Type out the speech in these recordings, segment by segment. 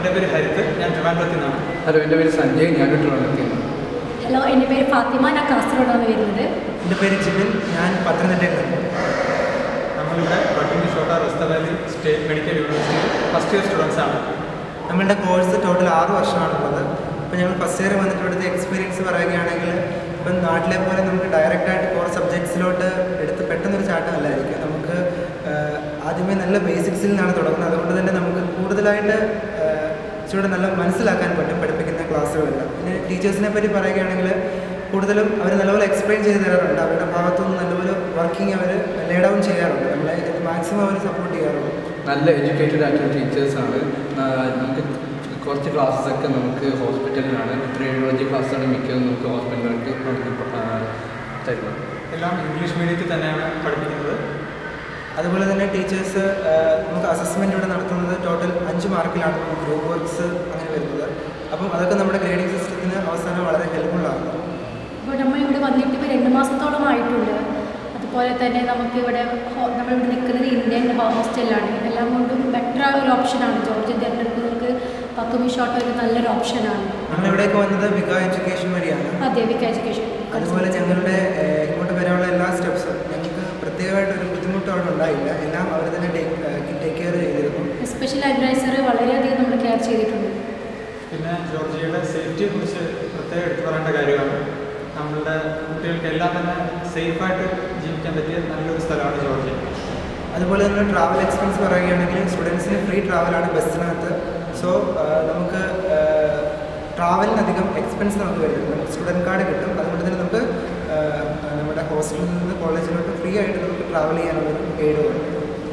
എൻ്റെ പേര് ഹരിത്, ഞാൻ ട്രിവാൻഡ്രത്തിൽ നിന്നാണ്. ഹലോ, എൻ്റെ പേര് സഞ്ജയ്, ഞാൻ ട്രിവാൻഡ്രത്തിൽ നിന്നാണ്. ഹലോ, എൻ്റെ പേര് ഫാത്തിമ, ഞാൻ കാസർഗോഡാണ് വരുന്നത്. എൻ്റെ പേര് ജിബിൻ, ഞാൻ പത്തനംതിട്ടയിൽ നിന്ന്. നമ്മളിവിടെ വട്ടിൻ്റെ Shota Rustaveli state medical യൂണിവേഴ്സിറ്റിയിൽ ഫസ്റ്റ് ഇയർ സ്റ്റുഡൻസാണ്. നമ്മളുടെ കോഴ്സ് ടോട്ടൽ 6 വർഷമാണുള്ളത്. അപ്പോൾ ഞങ്ങൾ ഫസ്റ്റ് ഇയർ വന്നിട്ട് ഇവിടുത്തെ എക്സ്പീരിയൻസ് പറയുകയാണെങ്കിൽ ഇപ്പം നാട്ടിലെ പോലെ നമുക്ക് ഡയറക്റ്റായിട്ട് കുറേ സബ്ജക്ട്സിലോട്ട് എടുത്ത് പെട്ടെന്നൊരു ചാട്ടമല്ലായിരിക്കും. നമുക്ക് ആദ്യമേ നല്ല ബേസിക്സിൽ നിന്നാണ് തുടങ്ങുന്നത്. അതുകൊണ്ട് തന്നെ നമുക്ക് കൂടുതലായിട്ട് ഇച്ചിരി നല്ല മനസ്സിലാക്കാൻ പറ്റും പഠിപ്പിക്കുന്ന ക്ലാസ്സുകളെല്ലാം. പിന്നെ ടീച്ചേഴ്സിനെ പറ്റി പറയുകയാണെങ്കിൽ കൂടുതലും അവർ നല്ലപോലെ എക്സ്പ്ലെയിൻ ചെയ്ത് തരാറുണ്ട്. അവരുടെ ഭാഗത്തുനിന്ന് നല്ലപോലെ വർക്കിംഗ് അവർ ലേ ഡൗൺ ചെയ്യാറുണ്ട്. നമ്മളെ മാക്സിമം അവർ സപ്പോർട്ട് ചെയ്യാറുണ്ട്. നല്ല എഡ്യൂക്കേറ്റഡ് ആയിട്ടുള്ള ടീച്ചേഴ്സാണ്. നമുക്ക് കുറച്ച് ക്ലാസ്സൊക്കെ നമുക്ക് ഹോസ്പിറ്റലിലാണ്, റേഡിയോളജി ക്ലാസ്സാണ് മിക്കതും നമുക്ക് ഹോസ്പിറ്റലിലായിട്ട് തരുന്നത്. എല്ലാം ഇംഗ്ലീഷ് മീഡിയത്തിൽ തന്നെയാണ് പഠിപ്പിക്കുന്നത്. അതുപോലെ തന്നെ ടീച്ചേഴ്സ് നമുക്ക് അസസ്മെൻ്റ് ഇവിടെ നടത്തുന്നത് ടോട്ടൽ 5 മാർക്കിലാണ് നമുക്ക് ഗ്രൂപ്പ് വർക്ക്സ് അങ്ങനെ വരുന്നത്. അപ്പം അതൊക്കെ നമ്മുടെ ഗ്രേഡിംഗ് സിസ്റ്റത്തിന് അവസാനം വളരെ ഹെൽപ്ഫുള്ളാണ്. ഇപ്പോൾ നമ്മളിവിടെ വന്നിട്ട് ഇപ്പോൾ 2 മാസത്തോളം ആയിട്ടുണ്ട്. അതുപോലെ തന്നെ നമുക്കിവിടെ നമ്മളിവിടെ നിൽക്കുന്നത് ഇന്ത്യൻ ഹോസ്റ്റലിലാണ്. എല്ലാം കൊണ്ടും ബെറ്റർ ഒരു ഓപ്ഷനാണ്. ജോർജിയ തിരഞ്ഞെടുക്കുന്നവർക്ക് പത്തുമി ഷോട്ട് ഒരു നല്ലൊരു ഓപ്ഷനാണ്. നമ്മളിവിടേക്ക് വന്നത് വിക എഡ്യൂക്കേഷൻ വഴിയാണ്. അതെ, വിക എഡ്യൂക്കേഷൻ. അതുപോലെ ഞങ്ങളുടെ ഇങ്ങോട്ട് വരാനുള്ള എല്ലാ സ്റ്റെപ്സും ഞങ്ങൾക്ക് പ്രത്യേകമായിട്ടൊരു ബുദ്ധിമുട്ട് അവിടെ ഉണ്ടായില്ല. എല്ലാം അവർ തന്നെ ടേക്ക് കെയർ ചെയ്തിരുന്നു. സ്പെഷ്യൽ അഡ്വൈസർ വളരെയധികം നമ്മൾ കെയർ ചെയ്തിട്ടുണ്ട്. പിന്നെ ജോർജിയയുടെ സേഫ്റ്റിയെ കുറിച്ച് പ്രത്യേകം എടുത്തു പറയേണ്ട കാര്യമാണ്. നമ്മളുടെ കുട്ടികൾക്കെല്ലാം തന്നെ സേഫായിട്ട് ജീവിക്കാൻ പറ്റിയ നല്ലൊരു സ്ഥലമാണ് ജോർജിയ. അതുപോലെ തന്നെ ട്രാവൽ എക്സ്പെൻസ് പറയുകയാണെങ്കിൽ സ്റ്റുഡൻസിന് ഫ്രീ ട്രാവലാണ് ബസ്സിനകത്ത്. സോ നമുക്ക് ട്രാവലിനധികം എക്സ്പെൻസ് നമുക്ക് വരുന്നത്. നമുക്ക് സ്റ്റുഡൻറ്റ് കാർഡ് കിട്ടും. അതുകൊണ്ട് തന്നെ നമുക്ക് നമ്മുടെ ഹോസ്റ്റലിൽ നിന്ന് കോളേജിലോട്ട് ഫ്രീ ആയിട്ട് നമുക്ക് ട്രാവൽ ചെയ്യാനുള്ളൊരു എയ്ഡ് വരും.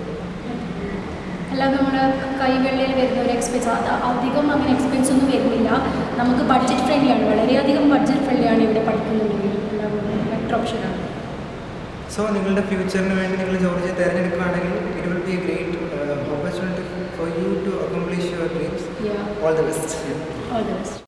അല്ലാതെ നമ്മുടെ കൈവെള്ളയിൽ വരുന്ന ഒരു എക്സ്പെൻസ് അധികം അങ്ങനെ എക്സ്പെൻസ് ഒന്നും വരുന്നില്ല. നമുക്ക് ബഡ്ജറ്റ് ഫ്രണ്ട്ലിയാണ്, വളരെയധികം ബഡ്ജറ്റ് ഫ്രണ്ട്ലിയാണ് ഇവിടെ പഠിക്കുന്നുണ്ടെങ്കിൽ. ബെറ്റർ ഓപ്ഷനാണ്. സോ നിങ്ങളുടെ ഫ്യൂച്ചറിന് വേണ്ടി നിങ്ങൾ ജോർജിയ തിരഞ്ഞെടുക്കുകയാണെങ്കിൽ it will be a great opportunity for you to accomplish your dreams. Yeah. All the best. All the best.